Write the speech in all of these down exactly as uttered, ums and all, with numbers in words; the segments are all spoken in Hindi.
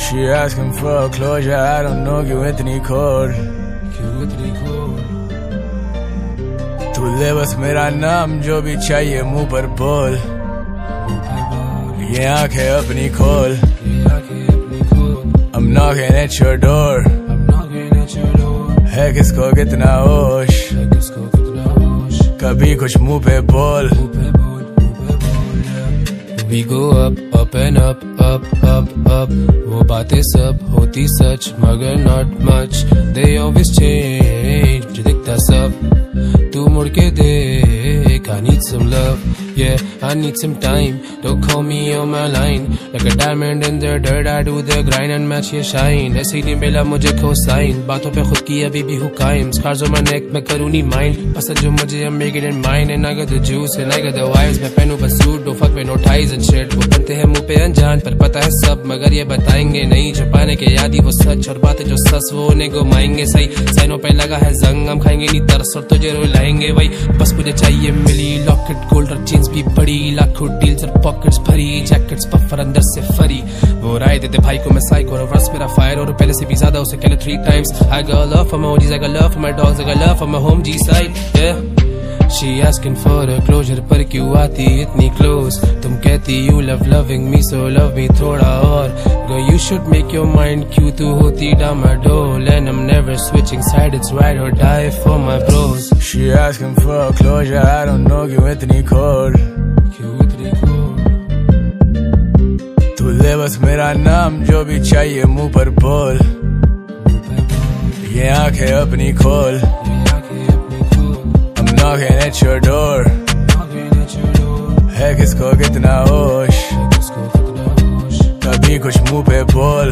She asking for closure, I don't know क्यों इतनी खोर, क्यों इतनी खोर। तू ले बस मेरा नाम, जो भी चाहिए मुंह पर बोल, ये आंखें अपनी खोल। I'm knocking at your door, है किसको कितना होश, कभी कुछ मुंह पे बोल। We go up, up and up, up, up, up. वो बातें सब होती सच मगर not much. They always change, जो दिखता सब तू मुड़ के देख। I need some love, yeah, I need some time. Don't call me on my line. Like a diamond in the dirt, I do the grind and match your shine. ऐसे ही नहीं मिला मुझे cosign, बातों पे खुद की अभी भी हूँ कायम। Scars on my neck, मैं करूँ नहीं mind. पसंद जो मुझे I'm making it mine. And I got the juice and I got the vibes. मैं पहनूँ बस suit, don't fuck with no ties and shit. वो बनते हैं मुँह पे अनजान, पर पता है सब मगर ये बताएंगे नहीं। छुपाने के याद ही वो सच, और बातें जो सस वो उन्हें घुमाएंगे सही। साइनों पे लगा है जंग, हम खाएंगे नहीं तरस और तुझे रुलाएंगे वही। बस मुझे चाहिए मिली लॉकेट गोल्ड और जीन्स भी बड़ी, लाखों डील्स और पॉकेट्स भरी, जैकेट्स पफर अंदर से फरी। वो राय देते भाई को मैं साइको, और रस मेरा फायर और पहले से भी ज्यादा उसे कहले three times. I got love for my O Gs, I got love for my dogs, I got love for my home G side, yeah. She asking for a closure, पर क्यों आती इतनी close? तुम कहती you love loving me, so love me थोड़ा और। Girl you should make your mind, क्यों तू होती डामाडोल? And I'm never switching sides, it's ride or die for my bros. She asking for a closure, I don't know क्यों इतनी खोर, क्यों इतनी खोर। तू ले बस मेरा नाम, जो भी चाहिए मुंह पर बोल, ये आंखें अपनी खोल। Knocking at your door, है किसको कितना होश, कभी कुछ मुंह पे बोल।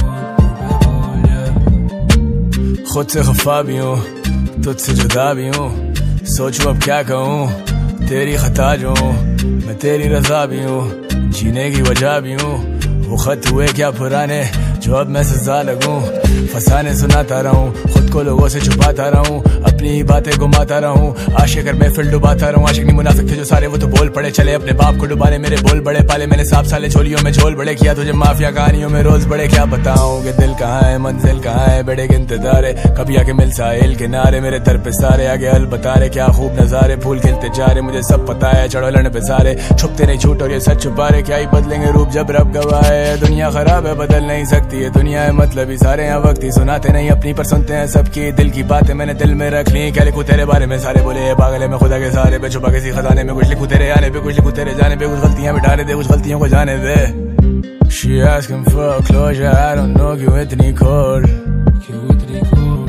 खुद से खफा भी हूँ, तुझसे जुदा भी हूँ, सोचूं अब क्या कहूँ, तेरी खता जो हूँ, मैं तेरी रजा भी हूँ, जीने की वजह भी हूँ। वो खत हुए क्या पुराने, जो अब मैं सजा लगूं। फसाने सुनाता रहूं, खुद को लोगों से छुपाता रहूं, अपनी बातें घुमाता रहूं, आशिक कर महफिल डुबाता रहूं। आशिक नहीं मुनाफिक थे जो सारे, वो तो बोल पड़े चले अपने बाप को डुबाने। मेरे बोल बड़े पाले मैंने, सांप साले छोलियों में झोल बड़े किया तुझे माफिया कहानियों में रोज बड़े। क्या बताऊं कि दिल कहाँ है मंजिल कहाँ है, बड़े के इंतजार है, कभी आके मिल साहिल किनारे। मेरे दर पे सारे आगे हल बता रहे, क्या खूब नजारे, फूल खिलते जा रहे, मुझे सब पता है। चढ़ो लड़ने पे सारे, छुपते नहीं झूठ और ये सच छुपा रहे। क्या ही बदलेंगे रूप जब रब गवाह है, दुनिया खराब है बदल नहीं सकती है दुनिया है मतलब ही सारे यहाँ वक्त ही सुनाते नहीं अपनी, पर सुनते हैं सबकी दिल की बातें मैंने दिल में रख ली। क्या लिखूं तेरे बारे में, सारे बोले ये पागल है, मैं खुदा के सहारे पे छुपा किसी खजाने में। कुछ लिखूं तेरे आने पे, कुछ लिखूं तेरे जाने पे, कुछ गलतियां मिटाने दे, कुछ गलतियों को जाने दे। She asking for a closure, I don't know क्यों इतनी खोर, क्यों इतनी खोर।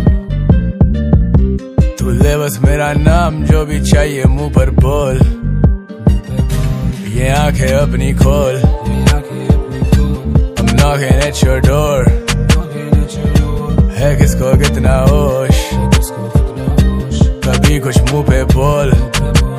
तू ले बस मेरा नाम, जो भी चाहिए मुंह पर बोल, ये आंखें अपनी खोल। I'm knocking at your door, है किसको कितना होश, कभी कुछ मुंह पे बोल।